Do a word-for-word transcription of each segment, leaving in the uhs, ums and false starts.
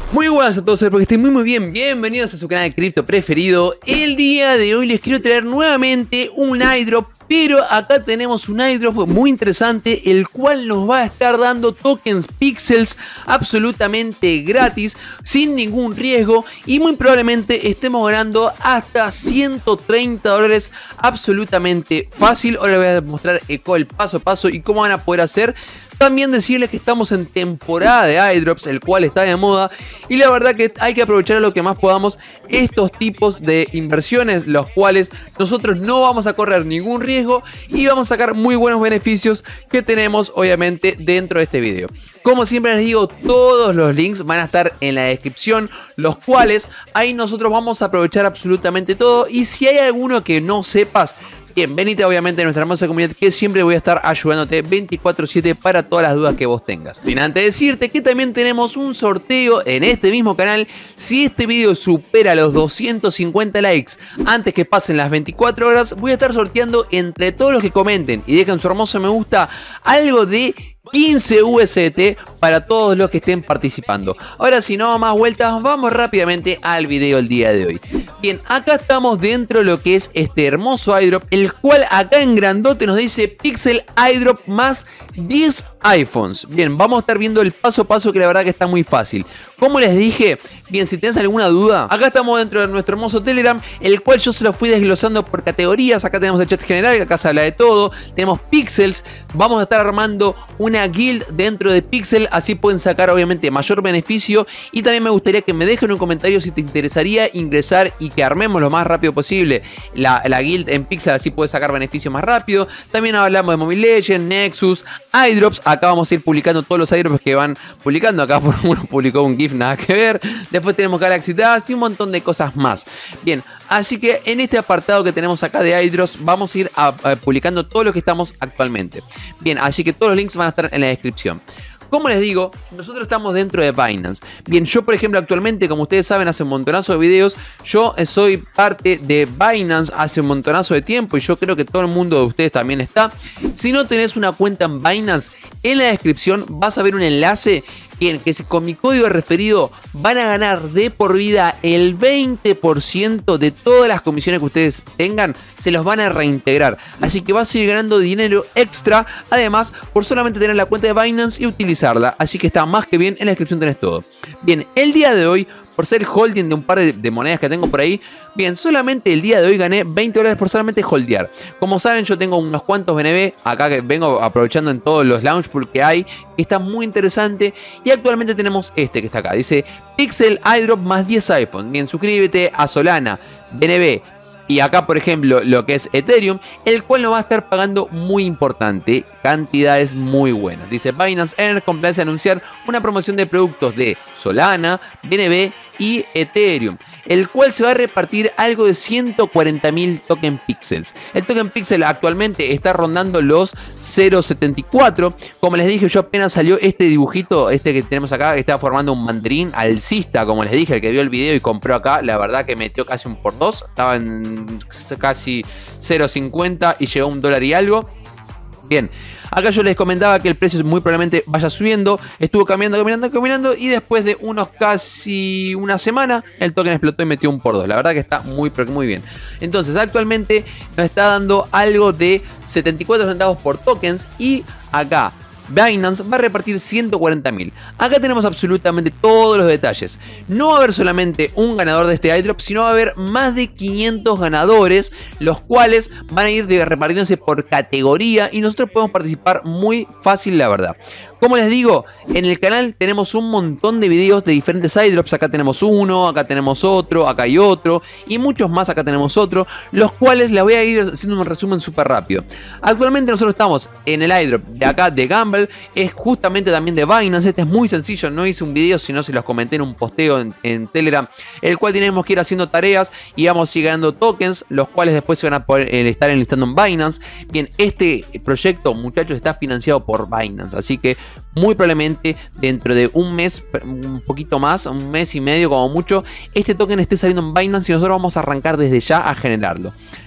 Muy buenas a todos, espero que estén muy muy bien. Bienvenidos a su canal de cripto preferido. El día de hoy les quiero traer nuevamente un airdrop, pero acá tenemos un airdrop muy interesante, el cual nos va a estar dando tokens pixels absolutamente gratis, sin ningún riesgo, y muy probablemente estemos ganando hasta ciento treinta dólares absolutamente fácil. Ahora les voy a mostrar el paso a paso y cómo van a poder hacer. También decirles que estamos en temporada de airdrops, el cual está de moda, y la verdad que hay que aprovechar lo que más podamos estos tipos de inversiones, los cuales nosotros no vamos a correr ningún riesgo y vamos a sacar muy buenos beneficios que tenemos obviamente dentro de este video. Como siempre les digo, todos los links van a estar en la descripción, los cuales ahí nosotros vamos a aprovechar absolutamente todo, y si hay alguno que no sepas, bien, venite obviamente a nuestra hermosa comunidad, que siempre voy a estar ayudándote veinticuatro siete para todas las dudas que vos tengas. Sin antes decirte que también tenemos un sorteo en este mismo canal. Si este video supera los doscientos cincuenta likes antes que pasen las veinticuatro horas, voy a estar sorteando entre todos los que comenten y dejen su hermoso me gusta algo de quince U S D T para todos los que estén participando. Ahora, si no más vueltas, vamos rápidamente al video el día de hoy. Bien, acá estamos dentro de lo que es este hermoso airdrop, el cual acá en grandote nos dice Pixel Airdrop más diez iPhones. Bien, vamos a estar viendo el paso a paso, que la verdad que está muy fácil. Como les dije, bien, si tienes alguna duda, acá estamos dentro de nuestro hermoso Telegram, el cual yo se lo fui desglosando por categorías. Acá tenemos el chat general, acá se habla de todo. Tenemos pixels, vamos a estar armando una guild dentro de Pixel, así pueden sacar obviamente mayor beneficio. Y también me gustaría que me dejen un comentario si te interesaría ingresar y que armemos lo más rápido posible la, la guild en Pixel, así puedes sacar beneficio más rápido. También hablamos de Mobile Legends, Nexus, airdrops. Acá vamos a ir publicando todos los airdrops que van publicando. Acá por uno publicó un GIF, nada que ver. Después tenemos Galaxy Dust y un montón de cosas más. Bien, así que en este apartado que tenemos acá de airdrops vamos a ir a, a, publicando todo lo que estamos actualmente. Bien, así que todos los links van a estar en la descripción. Como les digo, nosotros estamos dentro de Binance. Bien, yo por ejemplo actualmente, como ustedes saben, hace un montonazo de videos. Yo soy parte de Binance hace un montonazo de tiempo, y yo creo que todo el mundo de ustedes también está. Si no tenés una cuenta en Binance, en la descripción vas a ver un enlace que, que con mi código referido van a ganar de por vida el veinte por ciento de todas las comisiones que ustedes tengan, se los van a reintegrar. Así que vas a ir ganando dinero extra, además, por solamente tener la cuenta de Binance y utilizarla. Así que está más que bien, en la descripción tenés todo. Bien, el día de hoy, por ser holding de un par de, de monedas que tengo por ahí, bien, solamente el día de hoy gané veinte dólares por solamente holdear. Como saben, yo tengo unos cuantos B N B acá que vengo aprovechando en todos los launch pool que hay, que está muy interesante. Y actualmente tenemos este que está acá, dice Pixel Airdrop más diez iPhone. Bien, suscríbete a Solana, B N B y acá por ejemplo lo que es Ethereum, el cual nos va a estar pagando muy importante, cantidades muy buenas. Dice Binance Earn complace anunciar una promoción de productos de Solana, B N B y Ethereum, el cual se va a repartir algo de ciento cuarenta mil token pixels. El token pixel actualmente está rondando los cero punto setenta y cuatro. Como les dije, yo apenas salió este dibujito, este que tenemos acá, que está formando un mandarín alcista, como les dije, el que vio el video y compró acá, la verdad que metió casi un por dos, estaba en casi cero punto cincuenta y llegó a un dólar y algo. Bien, acá yo les comentaba que el precio muy probablemente vaya subiendo. Estuvo caminando, caminando, caminando, y después de unos casi una semana el token explotó y metió un por dos. La verdad que está muy, pero muy bien. Entonces actualmente nos está dando algo de setenta y cuatro centavos por tokens, y acá Binance va a repartir ciento cuarenta mil. Acá tenemos absolutamente todos los detalles. No va a haber solamente un ganador de este airdrop, sino va a haber más de quinientos ganadores, los cuales van a ir repartiéndose por categoría, y nosotros podemos participar muy fácil, la verdad. Como les digo, en el canal tenemos un montón de videos de diferentes airdrops. Acá tenemos uno, acá tenemos otro, acá hay otro, y muchos más. Acá tenemos otro, los cuales les voy a ir haciendo un resumen súper rápido. Actualmente nosotros estamos en el airdrop de acá de Gamble, es justamente también de Binance. Este es muy sencillo, no hice un video, sino se los comenté en un posteo en, en Telegram, el cual tenemos que ir haciendo tareas y vamos a ir ganando tokens, los cuales después se van a poder eh, estar enlistando en Binance. Bien, este proyecto, muchachos, está financiado por Binance, así que muy probablemente dentro de un mes, un poquito más, un mes y medio como mucho, este token esté saliendo en Binance y nosotros vamos a arrancar desde ya a generarlo.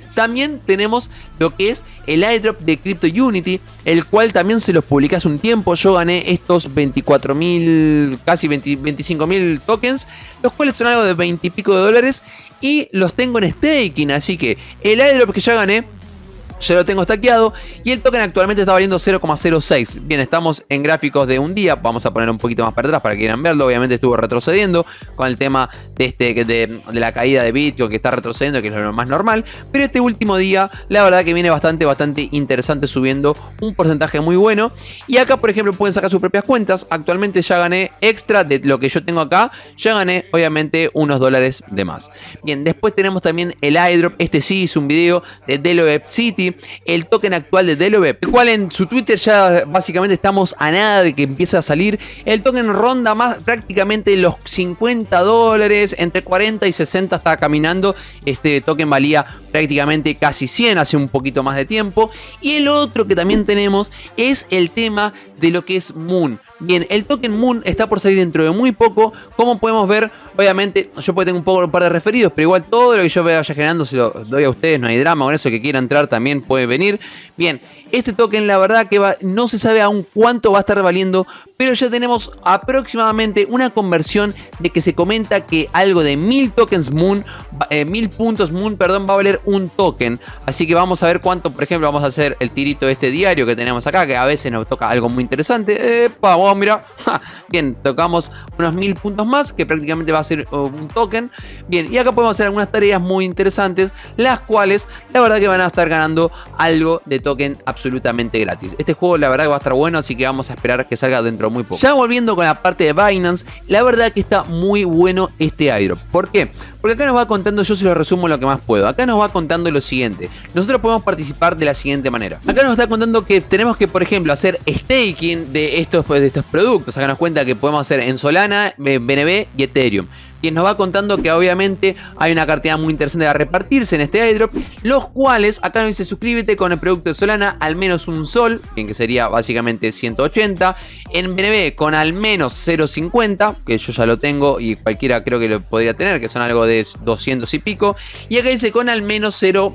También tenemos lo que es el airdrop de Crypto Unity, el cual también se los publiqué hace un tiempo. Yo gané estos veinticuatro mil, casi veinte, veinticinco mil tokens, los cuales son algo de veinte y pico de dólares, y los tengo en staking, así que el airdrop que ya gané ya lo tengo stackeado y el token actualmente está valiendo cero coma cero seis. Bien, estamos en gráficos de un día. Vamos a poner un poquito más para atrás para que quieran verlo. Obviamente estuvo retrocediendo con el tema de, este, de, de la caída de Bitcoin, que está retrocediendo, que es lo más normal. Pero este último día, la verdad que viene bastante, bastante interesante, subiendo un porcentaje muy bueno. Y acá, por ejemplo, pueden sacar sus propias cuentas. Actualmente ya gané extra de lo que yo tengo acá. Ya gané, obviamente, unos dólares de más. Bien, después tenemos también el airdrop. Este sí hice un video de Delaware City, el token actual de Delaware, el cual en su Twitter ya básicamente estamos a nada de que empiece a salir. El token ronda más prácticamente los cincuenta dólares, entre cuarenta y sesenta está caminando. Este token valía prácticamente casi cien hace un poquito más de tiempo. Y el otro que también tenemos es el tema de lo que es Moon. Bien, el token Moon está por salir dentro de muy poco. Como podemos ver, obviamente yo puedo tener un, poco, un par de referidos, pero igual todo lo que yo vaya generando se lo doy a ustedes, no hay drama con eso. Que quiera entrar también puede venir. Bien, este token la verdad que va, no se sabe aún cuánto va a estar valiendo, pero ya tenemos aproximadamente una conversión de que se comenta que algo de mil tokens Moon, eh, mil puntos Moon, perdón, va a valer un token. Así que vamos a ver cuánto, por ejemplo, vamos a hacer el tirito este diario que tenemos acá, que a veces nos toca algo muy interesante. Eh, vamos, mira. Bien, tocamos unos mil puntos más, que prácticamente va a ser uh, un token. Bien, y acá podemos hacer algunas tareas muy interesantes, las cuales la verdad que van a estar ganando algo de token absolutamente gratis. Este juego la verdad que va a estar bueno, así que vamos a esperar que salga dentro de muy poco. Ya volviendo con la parte de Binance, la verdad que está muy bueno este airdrop. ¿Por qué? Porque acá nos va contando, yo se lo resumo lo que más puedo. Acá nos va contando lo siguiente. Nosotros podemos participar de la siguiente manera. Acá nos está contando que tenemos que, por ejemplo, hacer staking de estos, pues, de estos productos. Acá nos cuenta que podemos hacer en Solana, B N B y Ethereum. Y nos va contando que obviamente hay una cantidad muy interesante a repartirse en este airdrop, los cuales acá nos dice: suscríbete con el producto de Solana al menos un sol, bien, que sería básicamente ciento ochenta, en B N B con al menos cero coma cincuenta, que yo ya lo tengo y cualquiera creo que lo podría tener, que son algo de doscientos y pico, y acá dice con al menos cero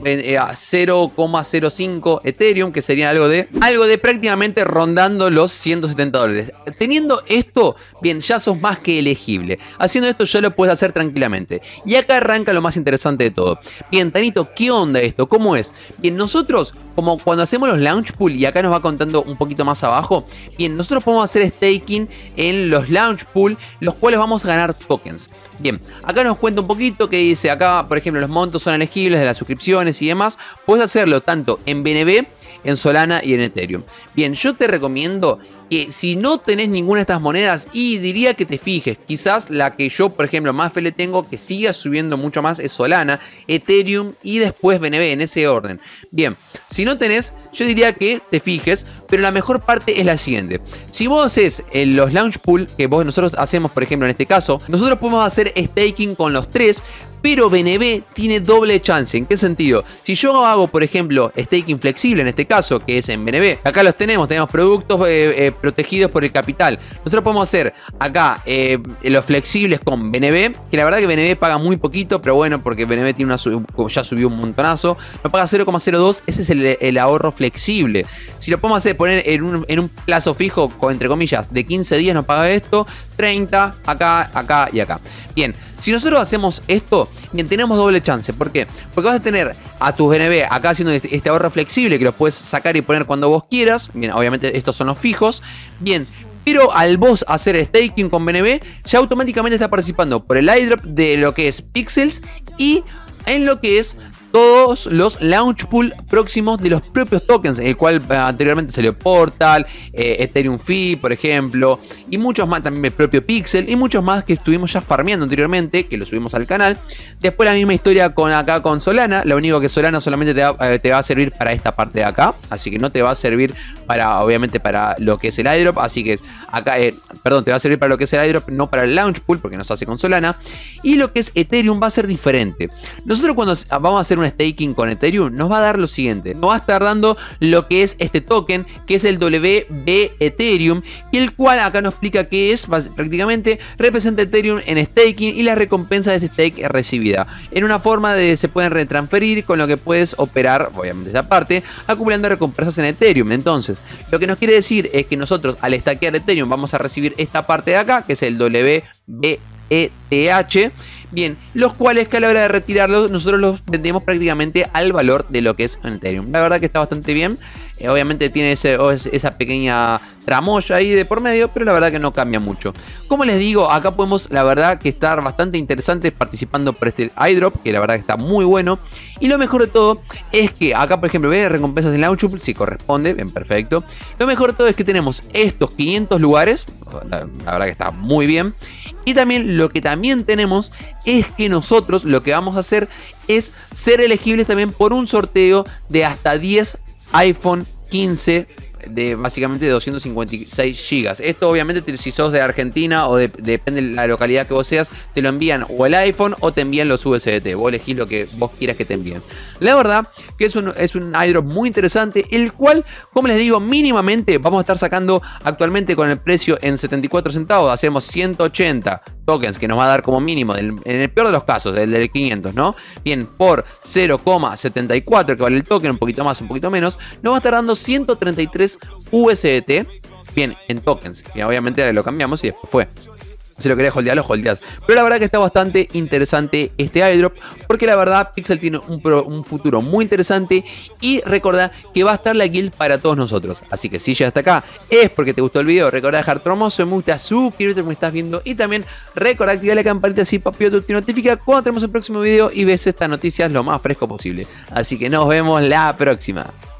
coma cero cinco Ethereum, que sería algo de algo de prácticamente rondando los ciento setenta dólares. Teniendo esto, bien, ya sos más que elegible. Haciendo esto ya lo puedes hacer tranquilamente. Y acá arranca lo más interesante de todo. Bien, Tanito, ¿qué onda esto? ¿Cómo es? Bien, nosotros, como cuando hacemos los launch pool, y acá nos va contando un poquito más abajo, bien, nosotros podemos hacer staking en los launch pool, los cuales vamos a ganar tokens. Bien, acá nos cuenta un poquito que dice acá, por ejemplo, los montos son elegibles de las suscripciones y demás. Puedes hacerlo tanto en B N B, en Solana y en Ethereum. Bien, yo te recomiendo que si no tenés ninguna de estas monedas, y diría que te fijes, quizás la que yo, por ejemplo, más fe le tengo que siga subiendo mucho más es Solana, Ethereum y después B N B, en ese orden. Bien, si no tenés, yo diría que te fijes, pero la mejor parte es la siguiente. Si vos haces en los launch pool, que vos nosotros hacemos, por ejemplo, en este caso, nosotros podemos hacer staking con los tres, pero B N B tiene doble chance. ¿En qué sentido? Si yo hago, por ejemplo, staking flexible, en este caso, que es en B N B, acá los tenemos, tenemos productos eh, eh, protegidos por el capital. Nosotros podemos hacer acá eh, los flexibles con B N B, que la verdad que B N B paga muy poquito, pero bueno, porque B N B tiene una, ya subió un montonazo, no paga cero coma cero dos, ese es el, el ahorro flexible. Si lo podemos hacer, poner en un, en un plazo fijo, entre comillas, de quince días nos paga esto, treinta, acá, acá y acá. Bien, si nosotros hacemos esto, bien, tenemos doble chance. ¿Por qué? Porque vas a tener a tus B N B acá haciendo este, este ahorro flexible, que los puedes sacar y poner cuando vos quieras. Bien, obviamente estos son los fijos. Bien, pero al vos hacer staking con B N B, ya automáticamente está participando por el airdrop de lo que es Pixels y en lo que es todos los launch pool próximos de los propios tokens, el cual eh, anteriormente salió Portal, eh, Ethereum Fee, por ejemplo, y muchos más, también el propio Pixel, y muchos más que estuvimos ya farmeando anteriormente, que lo subimos al canal. Después la misma historia con acá con Solana, lo único que Solana solamente te va, eh, te va a servir para esta parte de acá, así que no te va a servir para, obviamente, para lo que es el airdrop, así que acá, eh, perdón, te va a servir para lo que es el airdrop, no para el launch pool, porque no se hace con Solana. Y lo que es Ethereum va a ser diferente. Nosotros cuando vamos a hacer un un staking con Ethereum, nos va a dar lo siguiente. Nos va a estar dando lo que es este token, que es el W B Ethereum, y el cual acá nos explica qué es. Prácticamente representa Ethereum en staking y la recompensa de ese stake recibida. En una forma de se pueden retransferir, con lo que puedes operar, obviamente esa parte, acumulando recompensas en Ethereum. Entonces, lo que nos quiere decir es que nosotros al stackear Ethereum vamos a recibir esta parte de acá, que es el W B E T H. Bien, los cuales que a la hora de retirarlos nosotros los vendemos prácticamente al valor de lo que es en Ethereum. La verdad que está bastante bien. Eh, obviamente tiene ese, esa pequeña tramoya ahí de por medio, pero la verdad que no cambia mucho. Como les digo, acá podemos la verdad que estar bastante interesantes participando por este airdrop, que la verdad que está muy bueno. Y lo mejor de todo es que acá, por ejemplo, ve recompensas en Launchpool, si corresponde, bien, perfecto. Lo mejor de todo es que tenemos estos quinientos lugares, la, la verdad que está muy bien. Y también lo que también tenemos es que nosotros lo que vamos a hacer es ser elegibles también por un sorteo de hasta diez iPhone quince de básicamente de doscientos cincuenta y seis gigas. Esto obviamente si sos de Argentina o de, depende de la localidad que vos seas, te lo envían o el iPhone o te envían los U S D T. Vos elegís lo que vos quieras que te envíen. La verdad que es un, es un airdrop muy interesante, el cual, como les digo, mínimamente vamos a estar sacando actualmente con el precio en setenta y cuatro centavos. Hacemos ciento ochenta tokens, que nos va a dar como mínimo, del, en el peor de los casos, el del quinientos, ¿no? Bien, por cero coma setenta y cuatro que vale el token, un poquito más, un poquito menos, nos va a estar dando ciento treinta y tres U S D T, bien, en tokens. Y obviamente lo cambiamos y después fue. Si lo querés holdear, lo holdeás. Pero la verdad que está bastante interesante este airdrop, porque la verdad Pixel tiene un, pro, un futuro muy interesante. Y recordá que va a estar la guild para todos nosotros. Así que si ya hasta acá es porque te gustó el video. Recordá dejar tu hermoso me gusta, suscribirte como estás viendo. Y también recordá activar la campanita así papito te notifica cuando tenemos el próximo video y ves estas noticias lo más fresco posible. Así que nos vemos la próxima.